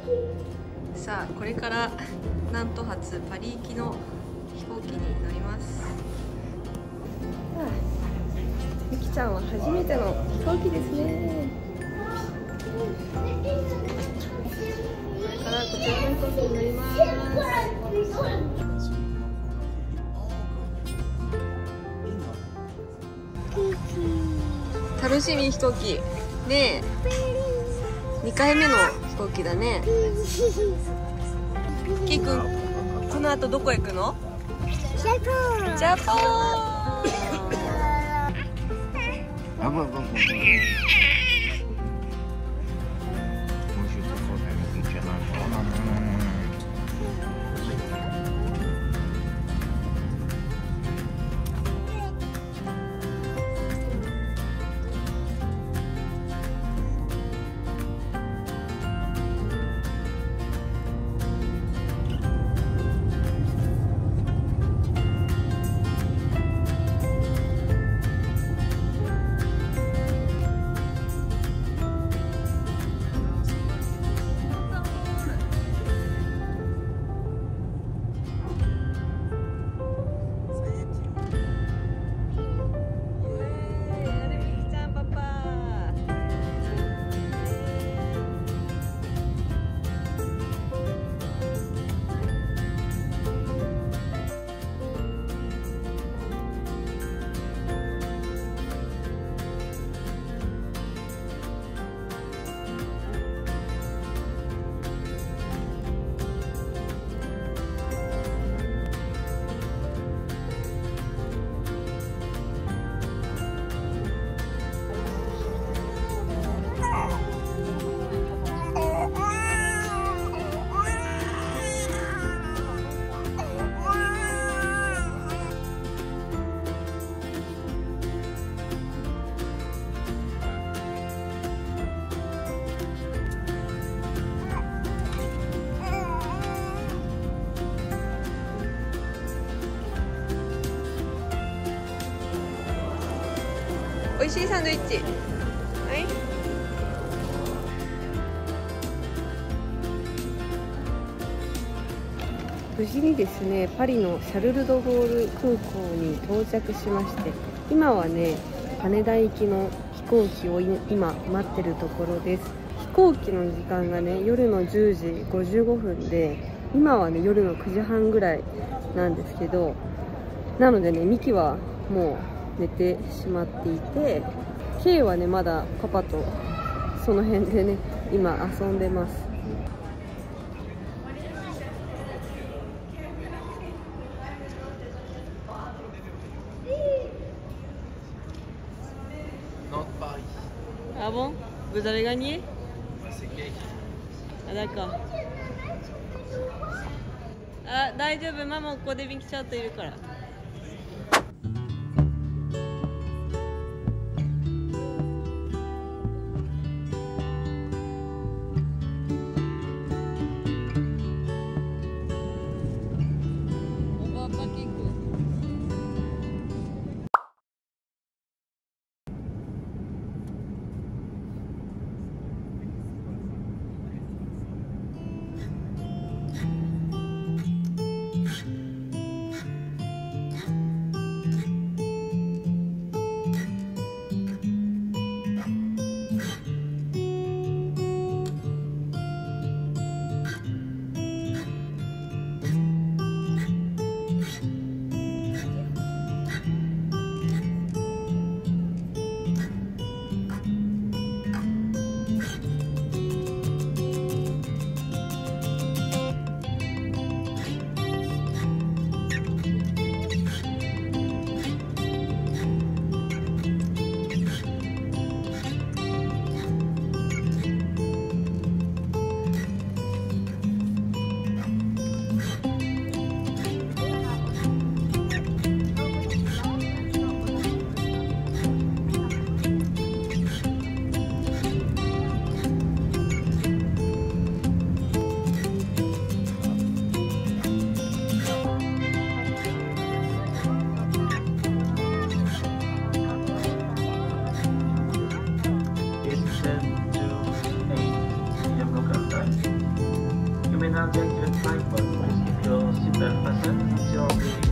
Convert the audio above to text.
さあこれから南都発パリ行きの飛行機に乗ります。ゆきちゃんは初めての飛行機ですね。これからこちらの飛行機に乗ります。楽しみ飛行機ねえ、2回目の飛行機だね。きーくん、この後どこ行くの？ジャポン。美味しいサンドイッチ。はい。無事にですね、パリのシャルル・ド・ゴール空港に到着しまして、今はね、羽田行きの飛行機を今待ってるところです。飛行機の時間がね、夜の10時55分で、今はね、夜の9時半ぐらいなんですけど、なのでね、ミキはもう寝てしまっていて、ケイはねまだパパとその辺でね今遊んでます。Ah bon? Vous avez gagné? Ah d'accord. あ、大丈夫、ママここでミキちゃんといるから。 and dangerous flight, but please keep your seatbelt fastened until the